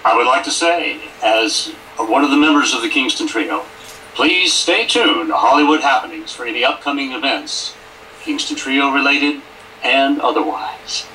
I would like to say, as one of the members of the Kingston Trio, please stay tuned to Hollywood Happenings for any upcoming events, Kingston Trio related and otherwise.